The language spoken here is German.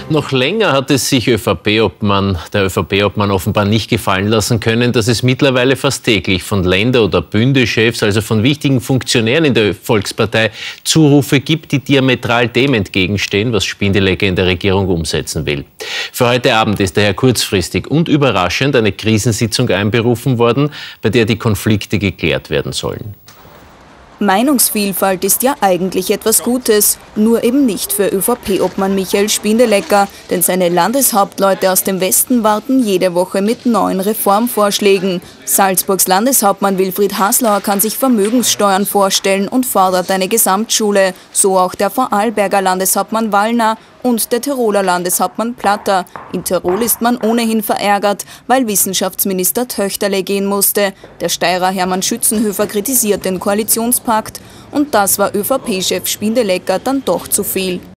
Noch länger hat es sich der ÖVP-Obmann offenbar nicht gefallen lassen können, dass es mittlerweile fast täglich von Länder- oder Bündechefs, also von wichtigen Funktionären in der Volkspartei, Zurufe gibt, die diametral dem entgegenstehen, was Spindelegger in der Regierung umsetzen will. Für heute Abend ist daher kurzfristig und überraschend eine Krisensitzung einberufen worden, bei der die Konflikte geklärt werden sollen. Meinungsvielfalt ist ja eigentlich etwas Gutes, nur eben nicht für ÖVP-Obmann Michael Spindelegger, denn seine Landeshauptleute aus dem Westen warten jede Woche mit neuen Reformvorschlägen. Salzburgs Landeshauptmann Wilfried Haslauer kann sich Vermögenssteuern vorstellen und fordert eine Gesamtschule, so auch der Vorarlberger Landeshauptmann Wallner und der Tiroler Landeshauptmann Platter. In Tirol ist man ohnehin verärgert, weil Wissenschaftsminister Töchterle gehen musste. Der Steirer Hermann Schützenhöfer kritisiert den Koalitionspakt und das war ÖVP-Chef Spindelegger dann doch zu viel.